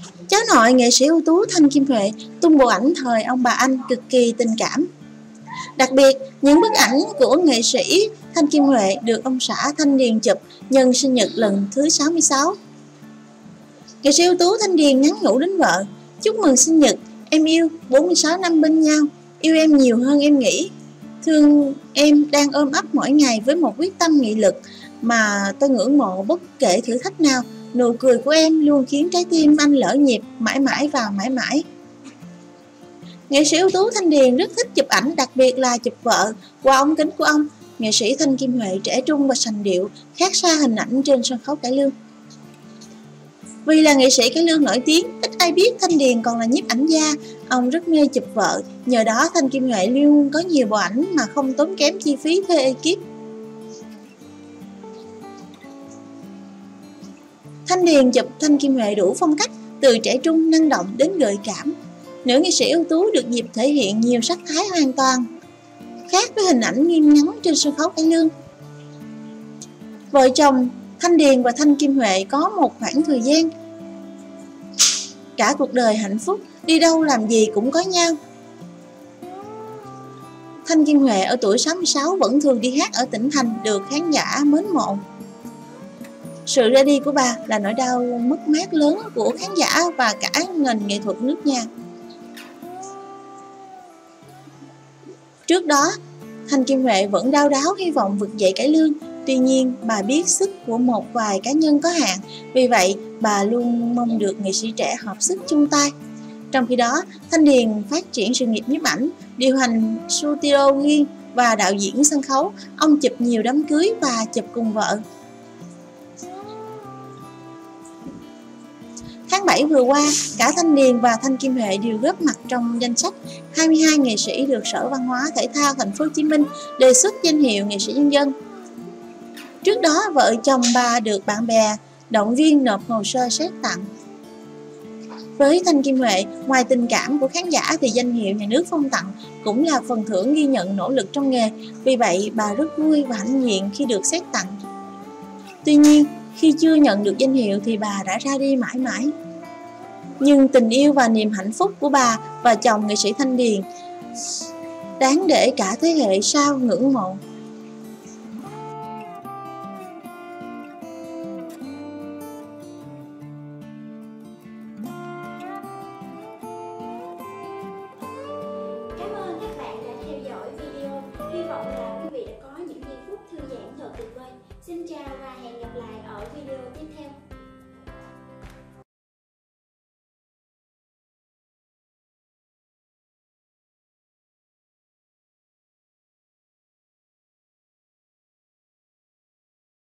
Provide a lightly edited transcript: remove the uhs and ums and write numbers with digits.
Cháu nội nghệ sĩ ưu tú Thanh Kim Huệ tung bộ ảnh thời ông bà Anh cực kỳ tình cảm. Đặc biệt, những bức ảnh của nghệ sĩ Thanh Kim Huệ được ông xã Thanh Điền chụp nhân sinh nhật lần thứ 66. Nghệ sĩ ưu tú Thanh Điền nhắn nhủ đến vợ: chúc mừng sinh nhật, em yêu, 46 năm bên nhau, yêu em nhiều hơn em nghĩ. Thương em đang ôm ấp mỗi ngày với một quyết tâm nghị lực mà tôi ngưỡng mộ bất kể thử thách nào. Nụ cười của em luôn khiến trái tim anh lỡ nhịp mãi mãi và mãi mãi. Nghệ sĩ ưu tú Thanh Điền rất thích chụp ảnh, đặc biệt là chụp vợ qua ống kính của ông. Nghệ sĩ Thanh Kim Huệ trẻ trung và sành điệu, khác xa hình ảnh trên sân khấu cải lương. Vì là nghệ sĩ cải lương nổi tiếng, ít ai biết Thanh Điền còn là nhiếp ảnh gia. Ông rất mê chụp vợ, nhờ đó Thanh Kim Huệ luôn có nhiều bộ ảnh mà không tốn kém chi phí thuê ekip. Thanh Điền chụp Thanh Kim Huệ đủ phong cách, từ trẻ trung năng động đến gợi cảm. Nữ nghệ sĩ ưu tú được dịp thể hiện nhiều sắc thái hoàn toàn khác với hình ảnh nghiêm ngắn trên sân khấu cải lương. Vợ chồng Thanh Điền và Thanh Kim Huệ có một khoảng thời gian cả cuộc đời hạnh phúc, đi đâu làm gì cũng có nhau. Thanh Kim Huệ ở tuổi 66 vẫn thường đi hát ở tỉnh thành, được khán giả mến mộ. Sự ra đi của bà là nỗi đau mất mát lớn của khán giả và cả nền nghệ thuật nước nhà. Trước đó, Thanh Kim Huệ vẫn đau đáu hy vọng vực dậy cải lương. Tuy nhiên, bà biết sức của một vài cá nhân có hạn, vì vậy bà luôn mong được nghệ sĩ trẻ hợp sức chung tay. Trong khi đó, Thanh Điền phát triển sự nghiệp nhiếp ảnh, điều hành studio riêng và đạo diễn sân khấu. Ông chụp nhiều đám cưới và chụp cùng vợ. Tháng 7 vừa qua, cả Thanh Điền và Thanh Kim Huệ đều góp mặt trong danh sách 22 nghệ sĩ được Sở Văn hóa Thể thao Thành phố Hồ Chí Minh đề xuất danh hiệu nghệ sĩ nhân dân. Trước đó, vợ chồng bà được bạn bè động viên nộp hồ sơ xét tặng. Với Thanh Kim Huệ, ngoài tình cảm của khán giả thì danh hiệu nhà nước phong tặng cũng là phần thưởng ghi nhận nỗ lực trong nghề. Vì vậy, bà rất vui và hãnh diện khi được xét tặng. Tuy nhiên, khi chưa nhận được danh hiệu thì bà đã ra đi mãi mãi. Nhưng tình yêu và niềm hạnh phúc của bà và chồng nghệ sĩ Thanh Điền đáng để cả thế hệ sau ngưỡng mộ.